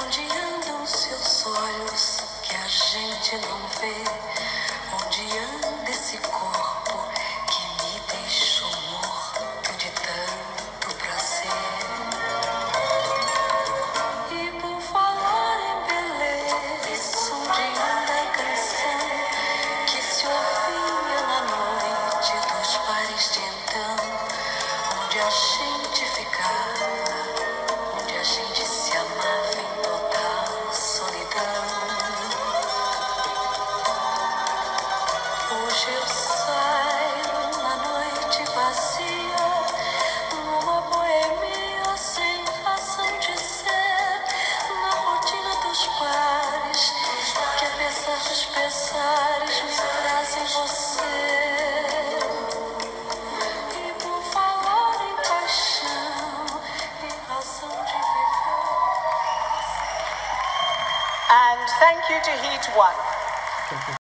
Onde andam seus olhos que a gente não vê? Onde anda esse corpo que me deixou morto de tanto prazer? E por falar em beleza, onde anda a canção que se ouvia na noite dos bares de então, onde a gente ficava, onde a gente se amava em total solidão? Hoje eu saio na noite vazia, numa boemia sem razão de ser, na rotina dos bares, que apesar dos pesares me trazem você. E por falar em paixão e razão de viver. And thank you to Heat 1.